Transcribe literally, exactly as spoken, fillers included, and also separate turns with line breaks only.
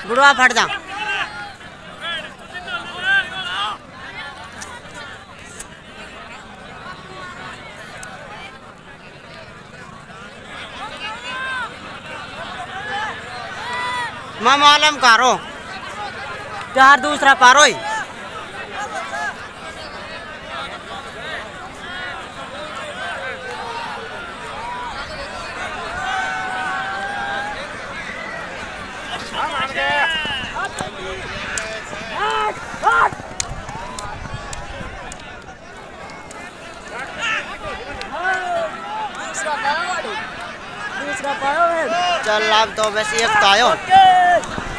बुढ़वा फट जा। मैं मालूम कारो चार दूसरा पारो ही चल अब तो वैसे एक तो आयो।